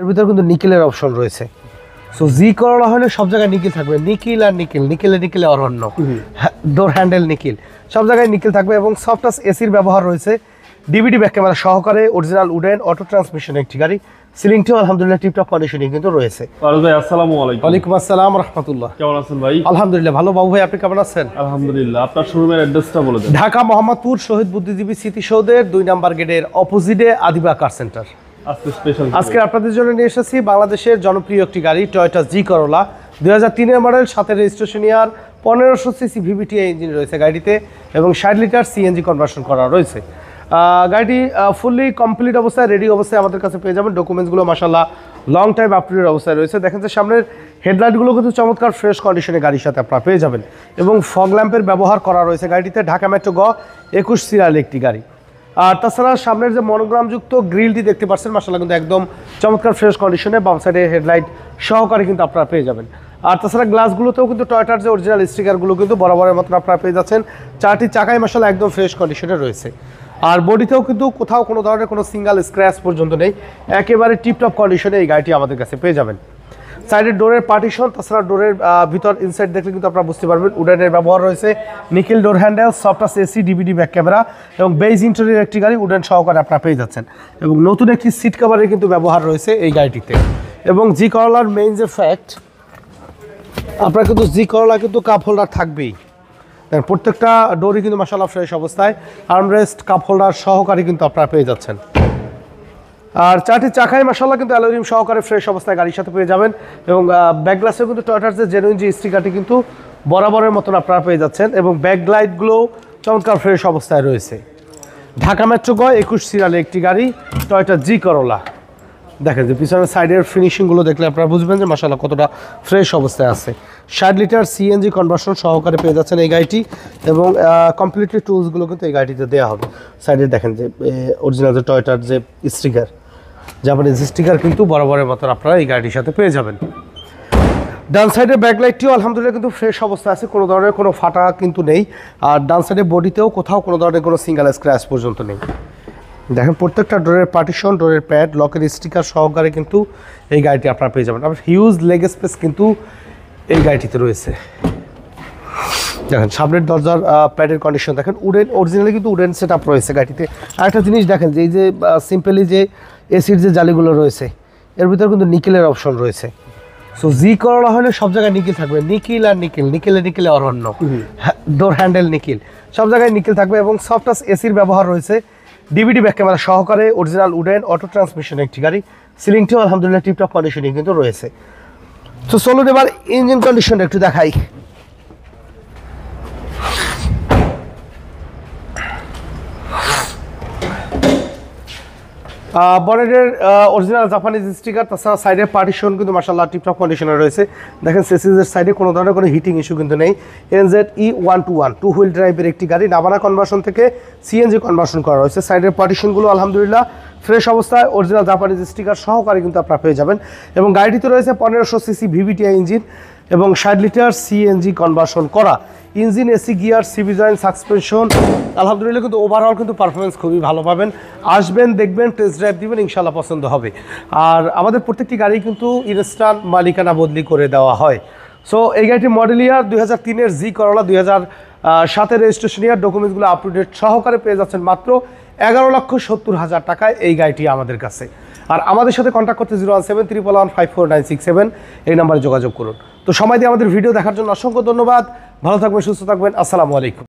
এর ভিতরে কিন্তু নিকেলের অপশন রয়েছে। সো জি করোলা হলে সব জায়গায় নিকেল থাকবে, নিকেল আর নিকেল, নিকেলে অরণ্য, ডোর হ্যান্ডেল নিকেল, সব জায়গায় নিকেল থাকবে এবং সফট টাচ এসির ব্যবহার রয়েছে। ডিভিডি ব্যাক ক্যামেরা সহকারে অরিজিনাল উডেন অটো ট্রান্সমিশন একটি গাড়ি। সিলিংটিও আলহামদুলিল্লাহ টিপটপ কন্ডিশনে কিন্তু রয়েছে। ভাই আসসালামু আলাইকুম। ওয়ালাইকুম আসসালাম রাহমাতুল্লাহ। কেমন আছেন ভাই? আলহামদুলিল্লাহ ভালো। বাবু ভাই আপনি কেমন আছেন? আলহামদুলিল্লাহ। আপনার শোরুমের অ্যাড্রেসটা বলে দেন। ঢাকা মোহাম্মদপুর শহীদ বুদ্ধিজীবী স্মৃতিসৌধের 2 নম্বর গেটের অপোজিটে আদিবা কার সেন্টার। আজকে আপনাদের জন্য নিয়ে এসেছি বাংলাদেশের জনপ্রিয় একটি গাড়ি টয়োটা জি করোলা 2003 এর মডেল, সাথে registration year, 1500 CC VVTI engine রয়েছে গাড়িতে এবং 60 লিটার সিএনজি কনভার্সন করা রয়েছে। গাড়িটি ফুললি কমপ্লিট অবস্থায়, রেডি অবস্থায় আমাদের কাছে পেয়ে যাবেন। ডকুমেন্টসগুলো মাশাআল্লাহ long time up to date অবস্থায় রয়েছে। দেখেন যে সামনের হেডলাইটগুলো কিন্তু চমৎকার ফ্রেশ কন্ডিশনে গাড়ির সাথে আপনারা পেয়ে যাবেন এবং ফগ ল্যাম্পের ব্যবহার করা রয়েছে গাড়িতে। ঢাকা মেট্রো গ 21 সিরিয়াল একটি গাড়ি। আর তাছাড়া সামনের যে মনোগ্রামযুক্ত গ্রিলটি দেখতে পাচ্ছেন মাশাআল্লাহ কিন্তু একদম চমৎকার ফ্রেশ কন্ডিশনে, বাম সাইডে হেডলাইট সহকারে কিন্তু আপনারা পেয়ে যাবেন। আর তাছাড়া গ্লাসগুলোতেও কিন্তু টয়োটার যে অরিজিনাল স্টিকারগুলো কিন্তু বরাবরের মতন আপনারা পেয়ে যাচ্ছেন। চারটি চাকাই মাশাআল্লাহ একদম ফ্রেশ কন্ডিশনে রয়েছে। আর বডিতেও কিন্তু কোথাও কোনো ধরনের কোনো সিঙ্গেল স্ক্র্যাচ পর্যন্ত নেই, একেবারে টিপটপ কন্ডিশনে এই গাড়িটি আমাদের কাছে পেয়ে যাবেন। সাইডের ডোরের পার্টিশন, তাছাড়া ডোরের ভিতর ইনসাইড দেখলে কিন্তু আপনারা বুঝতে পারবেন উডেনের ব্যবহার রয়েছে। Nickel door handle, soft touch AC, DVD back camera এবং বেজ ইন্টেরিয়র একটি গাড়ি উডেন সহকারে আপনারা পেয়ে যাচ্ছেন এবং নতুন একটি সিট কভারের কিন্তু ব্যবহার রয়েছে এই গাড়িটিতে। এবং জি করোলার মেইন যে ফ্যাক্ট, আপনার কিন্তু জি করোলা কিন্তু কাপ হোল্ডার থাকবেই। প্রত্যেকটা ডোরই কিন্তু মাশাআল্লাহ ফ্রেশ অবস্থায়, আর্মরেস্ট কাপ হোল্ডার সহকারে কিন্তু আপনারা পেয়ে যাচ্ছেন। আর চারটি চাকায় মাশাআল্লাহ কিন্তু অ্যালুমিনিয়াম সহকারে ফ্রেশ অবস্থায় গাড়ির সাথে পেয়ে যাবেন এবং ব্যাক গ্লাসেও কিন্তু টয়োটার যে জেনুইন যে স্টিকারটি কিন্তু বরাবরের মতন আপনারা পেয়ে যাচ্ছেন এবং ব্যাক লাইটগুলো চমৎকার ফ্রেশ অবস্থায় রয়েছে। ঢাকা মেট্রো গ 21 সিরিয়ালের একটি গাড়ি টয়োটা জি করোলা। দেখেন যে পিছনের সাইডের ফিনিশিংগুলো দেখলে আপনারা বুঝবেন যে মাশাআল্লাহ কতটা ফ্রেশ অবস্থায় আছে। 60 লিটার সিএনজি কনভার্সন সহকারে পেয়ে যাচ্ছেন এই গাড়িটি এবং কমপ্লিটলি টুলসগুলো কিন্তু এই গাড়িতে দেওয়া হবে। সাইডে দেখেন যে অরিজিনাল যে টয়োটার যে স্টিকার, জাপানিজ স্টিকার কিন্তু বরাবরের মতন আপনারা এই গাড়িটির সাথে পেয়ে যাবেন। ডান সাইডের ব্যাকলাইটটিও আলহামদুলিল্লাহ কিন্তু ফ্রেশ অবস্থায় আছে, কোনো ধরনের কোনো ফাটা কিন্তু নেই। আর ডান সাইডের বডিতেও কোথাও কোনো ধরনের কোনো সিঙ্গেল স্ক্র্যাচ পর্যন্ত নেই। দেখেন প্রত্যেকটা ডোরের পার্টিশন, ডোরের প্যাড, লকের স্টিকার সহকারে কিন্তু এই গাড়িটি আপনারা পেয়ে যাবেন। আপনার হিউজ লেগ স্পেস কিন্তু এই গাড়িটিতে রয়েছে। দেখেন সামনের দরজার প্যাডের কন্ডিশন দেখেন, উডেন অরিজিনালি কিন্তু উডেন সেট আপ রয়েছে গাড়িতে। আরেকটা জিনিস দেখেন যে এই যে সিম্পলি যে এসির যে জালিগুলো রয়েছে এর ভিতরে কিন্তু নিকেলের অপশন রয়েছে। সো জি করোলা হলে সব জায়গায় নিকেল থাকবে, নিকেল আর নিকেল, নিকেলে অরণ্য, ডোর হ্যান্ডেল নিকেল, সব জায়গায় নিকেল থাকবে এবং সফট টাচ এসির ব্যবহার রয়েছে। ডিভিডি ব্যাক ক্যামেরা সহকারে অরিজিনাল উডেন অটো ট্রান্সমিশন একটি গাড়ি। সিলিংটিও আলহামদুলিল্লাহ টিপটপ কন্ডিশনে কিন্তু রয়েছে। তো চলুন এবার ইঞ্জিন কন্ডিশনটা একটু দেখাই। বনেটের অরিজিনাল জাপানিজ স্টিকার, তাছাড়া সাইডের পার্টিশন কিন্তু মাশাআল্লাহ টিপটপ কন্ডিশনে রয়েছে। দেখেন সেসিসের সাইডে কোনো ধরনের কোনো হিটিং ইস্যু কিন্তু নেই। NZE121 টু হুইল ড্রাইভের একটি গাড়ি, নাভানা কনভার্সন থেকে সিএনজি কনভার্সন করা রয়েছে। সাইডের পার্টিশনগুলো আলহামদুলিল্লাহ ফ্রেশ অবস্থায় অরিজিনাল জাপানিজ স্টিকার সহকারে কিন্তু আপনারা পেয়ে যাবেন এবং গাড়িটিতে রয়েছে 1500 সিসি ভিভিটিআই ইঞ্জিন এবং 60 লিটার সিএনজি কনভার্সন করা engine, AC, gear, CB joint, suspension আলহামদুলিল্লাহ কিন্তু ওভারঅল কিন্তু পারফরমেন্স খুবই ভালো পাবেন। আসবেন, দেখবেন, টেস্ট ড্রাইভ দিবেন, ইনশাআল্লাহ পছন্দ হবে। আর আমাদের প্রত্যেকটি গাড়ি কিন্তু ইনস্ট্যান্ট মালিকানা বদলি করে দেওয়া হয়। সো এই গাড়িটি মডেল ইয়ার 2003-এর জি করোলা, 2007-এর রেজিস্ট্রেশন ইয়ার, ডকুমেন্টসগুলো আপ টু ডেট সহকারে পেয়ে যাচ্ছেন মাত্র 11,70,000 টাকায় এই গাড়িটি আমাদের কাছে। আর আমাদের সাথে কন্ট্যাক্ট করতে 01731154967 এই নাম্বারে যোগাযোগ করুন। তো সময় দিয়ে আমাদের ভিডিও দেখার জন্য অসংখ্য ধন্যবাদ। ভালো থাকবেন, সুস্থ থাকবেন। আসসালামু আলাইকুম।